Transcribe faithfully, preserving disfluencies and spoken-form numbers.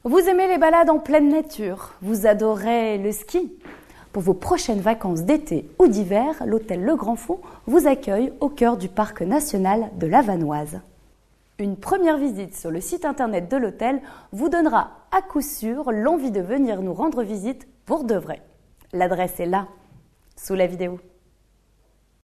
Vous aimez les balades en pleine nature, vous adorez le ski. Pour vos prochaines vacances d'été ou d'hiver, l'hôtel Le Grand Fond vous accueille au cœur du parc national de la Vanoise. Une première visite sur le site internet de l'hôtel vous donnera à coup sûr l'envie de venir nous rendre visite pour de vrai. L'adresse est là, sous la vidéo.